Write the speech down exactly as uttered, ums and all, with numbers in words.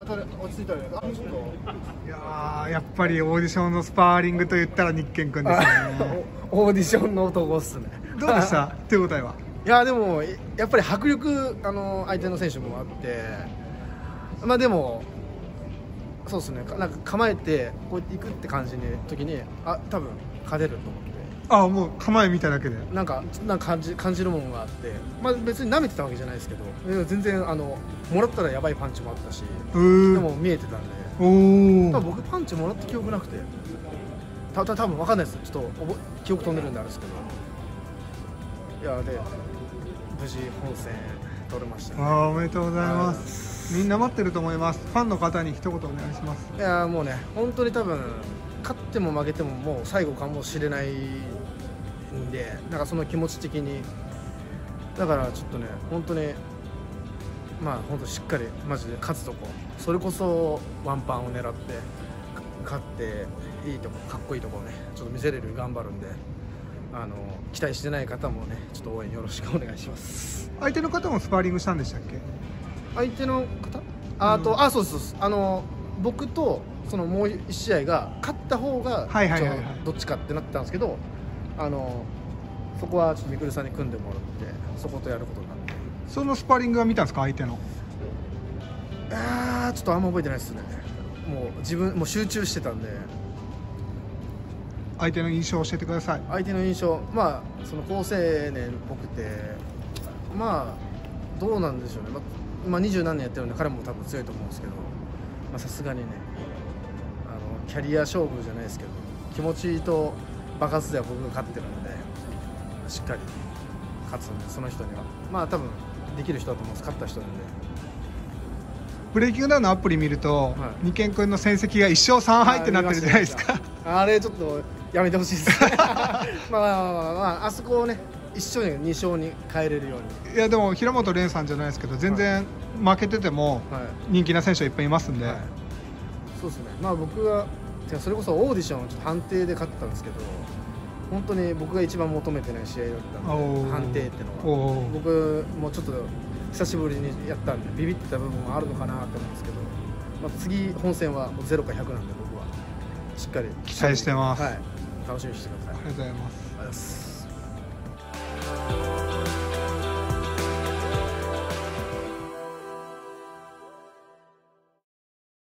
落ち着いたね。あの人。いやー、やっぱりオーディションのスパーリングと言ったら日健くんですよね。 オーディションの男っすね。 どうでした手応えは？ いやでもやっぱり迫力、あの相手の選手もあって、まあでもそうですね、なんか構えてこうやっていくって感じの時に、あ、多分勝てると思って。 ああ、もう構え見ただけでなんかなんか感じ感じるものがあって、まあ別に舐めてたわけじゃないですけど、全然あのもらったらやばいパンチもあったし、でも見えてたんで、 お多分僕パンチもらった記憶なくて、たた多分わかんないです。ちょっと記憶飛んでるんであれですけど、いやで無事本戦取れましたね。 ああ、おめでとうございます。みんな待ってると思います。ファンの方に一言お願いします。 いやもうね、本当に多分勝っても負けてももう最後かもしれないんで、なんかその気持ち的に、だからちょっとね、本当にまあ本当しっかりマジで勝つとこ、それこそワンパンを狙って勝っていいとこ、かっこいいとこをねちょっと見せれるように頑張るんで、あの期待してない方もねちょっと応援よろしくお願いします。 相手の方もスパーリングしたんでしたっけ？ 相手の方、あと、うん、あ、そうですそうです。あの僕とそのもう一試合が勝った方がどっちかってなってたんですけど、あのそこはちょっとみくるさんに組んでもらって、そことやることになって。 そのスパーリングは見たんですか、相手の？ ああ、ちょっとあんま覚えてないですね。もう自分もう集中してたんで。 相手の印象を教えてください。 相手の印象、まあその好青年っぽくて、まあどうなんでしょうね。まあ、今二十何年やってるんで彼も多分強いと思うんですけど、まあさすがにね、あのキャリア勝負じゃないですけど、気持ちと爆発では僕が勝ってるので、しっかり勝つんで、その人にはまあ多分できる人だと思うんです。勝った人なんで。 ブレイキングダウンのアプリ見ると、はい、二健君の戦績がいっ勝さん敗ってなってるじゃないですか。 あれちょっとやめてほしいですね。まあまあまあ、まあ、あそこをねいっ勝にに勝に変えれるように。 いやでも平本蓮さんじゃないですけど、全然負けてても人気な選手はいっぱいいますんで、はいはい、 そうですね。まあ僕はそれこそオーディションちょっと判定で勝ってたんですけど、本当に僕が一番求めてない試合だったんで、判定っていうのは僕もちょっと久しぶりにやったんでビビってた部分もあるのかなと思うんですけど、まあ、次本戦はゼロかひゃくなんで、僕はしっかり期待してます。 はい、楽しみにしてください。 ありがとうございます。 ありがとうございます。